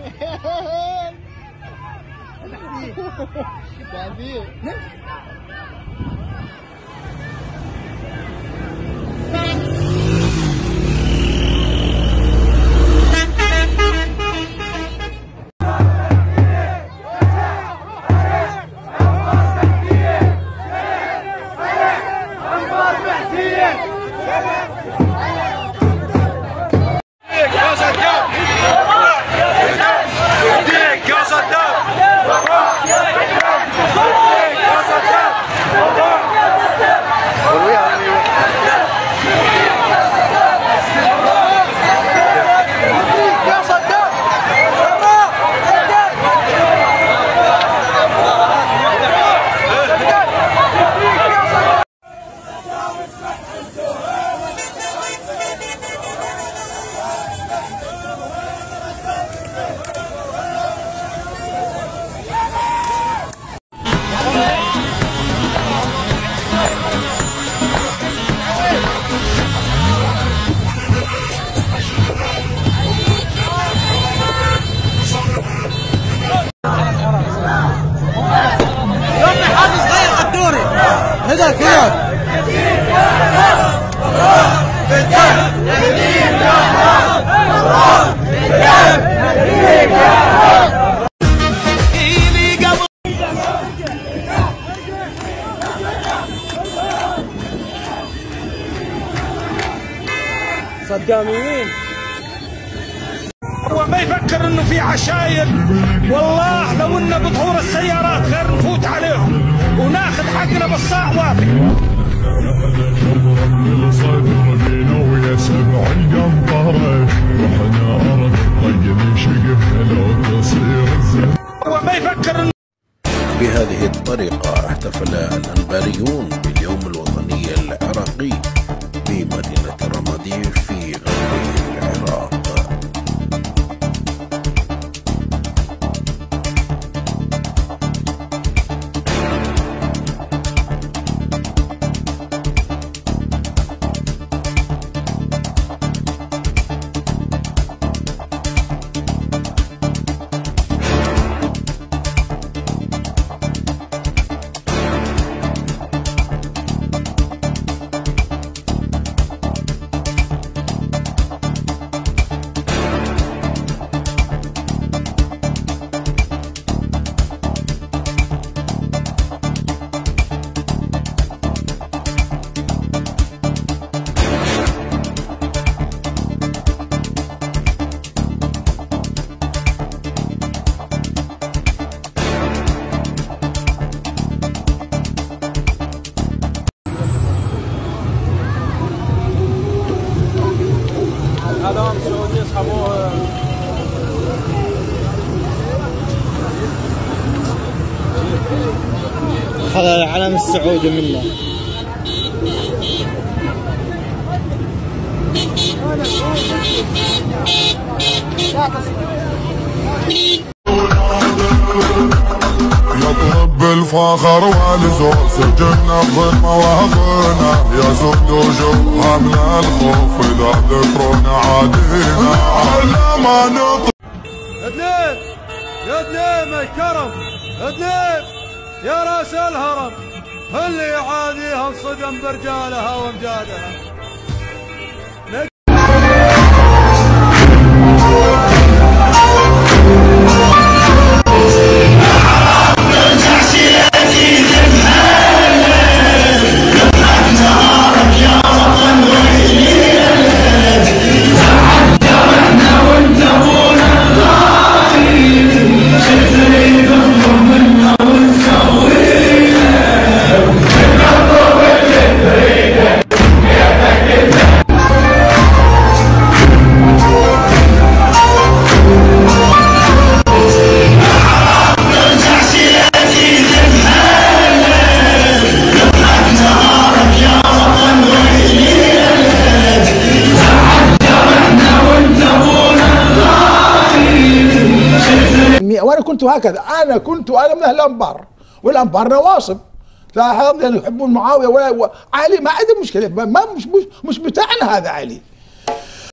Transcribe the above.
صداميين. هو ما يفكر انه في عشاير. والله لو انه بظهور السيارات غير نفوت عليهم وناخذ حقنا بالصاع واضح. هو ما يفكر. بهذه الطريقة احتفل الأنباريون باليوم الوطني العراقي بمدينة رمادي في غرب العراق. هذا سعودي يسحبوه. هذا العلم السعودي منه. يطلب بالفخر والزور سجلنا بمواطننا يا زود وجوه حمل الخوف اذا ذكرنا عادينا على ما نطلب. ادلب يا ادلب الكرم ادلب يا راس الهرم اللي يعاديها انصدم برجالها وامجادها. وانا كنت هكذا، انا من اهل الانبار، والانبار نواصب، لاحظ يعني يحبون معاويه ولا علي، ما عندهم مشكله، ما مش بتاعنا هذا علي.